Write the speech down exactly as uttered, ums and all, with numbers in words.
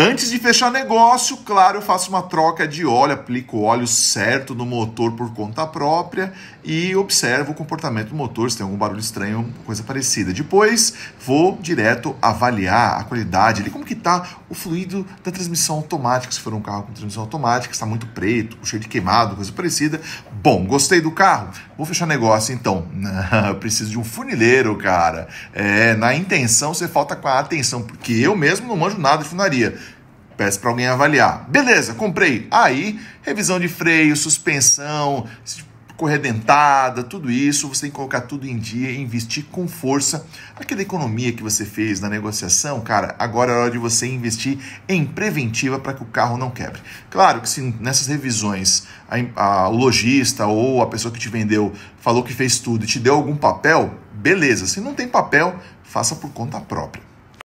Antes de fechar negócio, claro, eu faço uma troca de óleo, aplico o óleo certo no motor por conta própria e observo o comportamento do motor, se tem algum barulho estranho, coisa parecida. Depois, vou direto avaliar a qualidade, ali, como que está o fluido da transmissão automática, se for um carro com transmissão automática, está muito preto, cheio de queimado, coisa parecida. Bom, gostei do carro? Vou fechar negócio, então. Eu preciso de um funileiro, cara. É, na intenção, você falta com a atenção, porque eu mesmo não manjo nada de funilaria. Peço para alguém avaliar. Beleza, comprei. Aí, revisão de freio, suspensão, correia dentada, tudo isso, você tem que colocar tudo em dia e investir com força. Aquela economia que você fez na negociação, cara, agora é hora de você investir em preventiva para que o carro não quebre. Claro que se nessas revisões a, a, o lojista ou a pessoa que te vendeu falou que fez tudo e te deu algum papel, beleza. Se não tem papel, faça por conta própria.